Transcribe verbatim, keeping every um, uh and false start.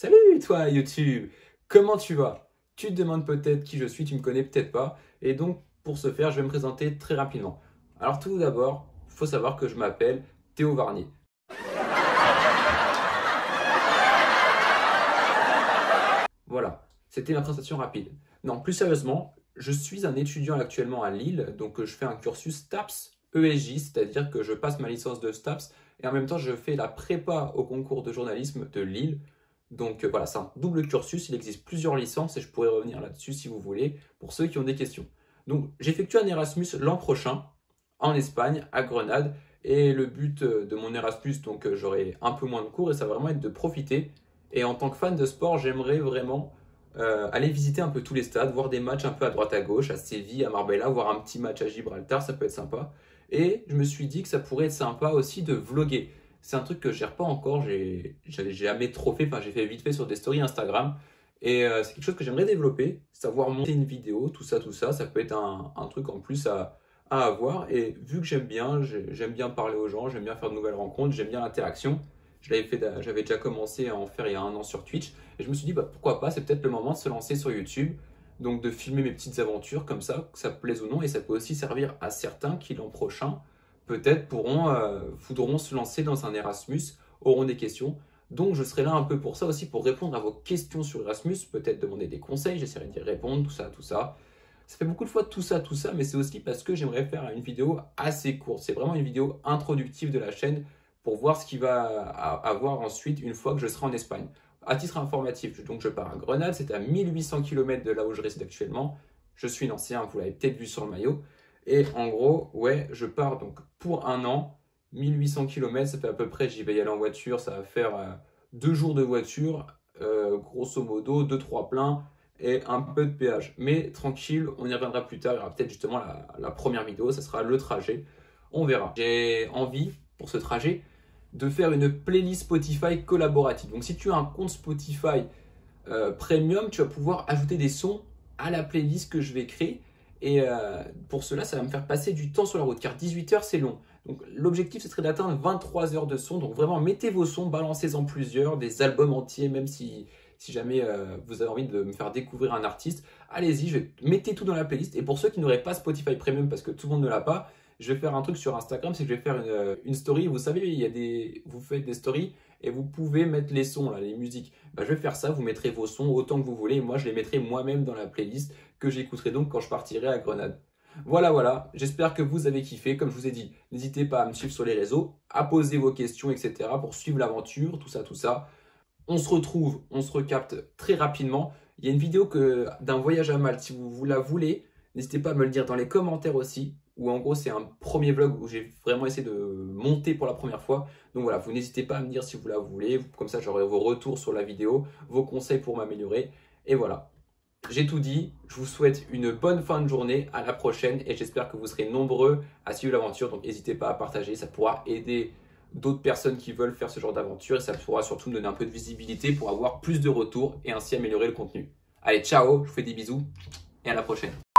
Salut toi YouTube, comment tu vas? Tu te demandes peut-être qui je suis, tu me connais peut-être pas. Et donc pour ce faire, je vais me présenter très rapidement. Alors tout d'abord, il faut savoir que je m'appelle Théo Varnier. Voilà, c'était ma présentation rapide. Non, plus sérieusement, je suis un étudiant actuellement à Lille, donc je fais un cursus STAPS E S J, c'est-à-dire que je passe ma licence de STAPS et en même temps je fais la prépa au concours de journalisme de Lille. Donc euh, voilà, c'est un double cursus, il existe plusieurs licences et je pourrais revenir là-dessus si vous voulez, pour ceux qui ont des questions. Donc j'effectue un Erasmus l'an prochain en Espagne, à Grenade, et le but euh, de mon Erasmus, donc euh, j'aurai un peu moins de cours et ça va vraiment être de profiter. Et en tant que fan de sport, j'aimerais vraiment euh, aller visiter un peu tous les stades, voir des matchs un peu à droite à gauche, à Séville, à Marbella, voir un petit match à Gibraltar, ça peut être sympa. Et je me suis dit que ça pourrait être sympa aussi de vloguer. C'est un truc que je gère pas encore, j'ai jamais trop fait, enfin j'ai fait vite fait sur des stories Instagram. Et euh, c'est quelque chose que j'aimerais développer, savoir monter une vidéo, tout ça, tout ça, ça peut être un, un truc en plus à, à avoir. Et vu que j'aime bien, j'aime bien parler aux gens, j'aime bien faire de nouvelles rencontres, j'aime bien l'interaction. J'avais déjà commencé à en faire il y a un an sur Twitch. Et je me suis dit, bah, pourquoi pas, c'est peut-être le moment de se lancer sur YouTube. Donc de filmer mes petites aventures comme ça, que ça plaise ou non. Et ça peut aussi servir à certains qui l'an prochain, peut-être pourront, euh, voudront se lancer dans un Erasmus, auront des questions. Donc je serai là un peu pour ça aussi, pour répondre à vos questions sur Erasmus, peut-être demander des conseils, j'essaierai d'y répondre, tout ça, tout ça. Ça fait beaucoup de fois tout ça, tout ça, mais c'est aussi parce que j'aimerais faire une vidéo assez courte. C'est vraiment une vidéo introductive de la chaîne pour voir ce qu'il va avoir ensuite une fois que je serai en Espagne. À titre informatif, donc je pars à Grenade, c'est à mille huit cents kilomètres de là où je réside actuellement. Je suis ancien, vous l'avez peut-être vu sur le maillot. Et en gros, ouais, je pars donc pour un an, mille huit cents kilomètres, ça fait à peu près, j'y vais y aller en voiture, ça va faire euh, deux jours de voiture, euh, grosso modo, deux trois pleins et un peu de péage. Mais tranquille, on y reviendra plus tard, il y aura peut-être justement la, la première vidéo, ça sera le trajet, on verra. J'ai envie, pour ce trajet, de faire une playlist Spotify collaborative. Donc si tu as un compte Spotify euh, Premium, tu vas pouvoir ajouter des sons à la playlist que je vais créer. Et euh, pour cela, ça va me faire passer du temps sur la route, car dix-huit heures, c'est long. Donc l'objectif, ce serait d'atteindre vingt-trois heures de son. Donc vraiment, mettez vos sons, balancez-en plusieurs, des albums entiers, même si, si jamais euh, vous avez envie de me faire découvrir un artiste. Allez-y, je vais, mettez tout dans la playlist. Et pour ceux qui n'auraient pas Spotify Premium, parce que tout le monde ne l'a pas, je vais faire un truc sur Instagram, c'est que je vais faire une, une story. Vous savez, il y a des, vous faites des stories et vous pouvez mettre les sons, là, les musiques. Bah, je vais faire ça, vous mettrez vos sons autant que vous voulez. Et moi, je les mettrai moi-même dans la playlist que j'écouterai donc quand je partirai à Grenade. Voilà, voilà. J'espère que vous avez kiffé. Comme je vous ai dit, n'hésitez pas à me suivre sur les réseaux, à poser vos questions, et cetera pour suivre l'aventure, tout ça, tout ça. On se retrouve, on se recapte très rapidement. Il y a une vidéo d'un voyage à Malte. Si vous, vous la voulez, n'hésitez pas à me le dire dans les commentaires aussi. Où en gros, c'est un premier vlog où j'ai vraiment essayé de monter pour la première fois. Donc voilà, vous n'hésitez pas à me dire si vous la voulez. Comme ça, j'aurai vos retours sur la vidéo, vos conseils pour m'améliorer. Et voilà. J'ai tout dit, je vous souhaite une bonne fin de journée, à la prochaine et j'espère que vous serez nombreux à suivre l'aventure. Donc n'hésitez pas à partager, ça pourra aider d'autres personnes qui veulent faire ce genre d'aventure et ça pourra surtout me donner un peu de visibilité pour avoir plus de retours et ainsi améliorer le contenu. Allez, ciao, je vous fais des bisous et à la prochaine.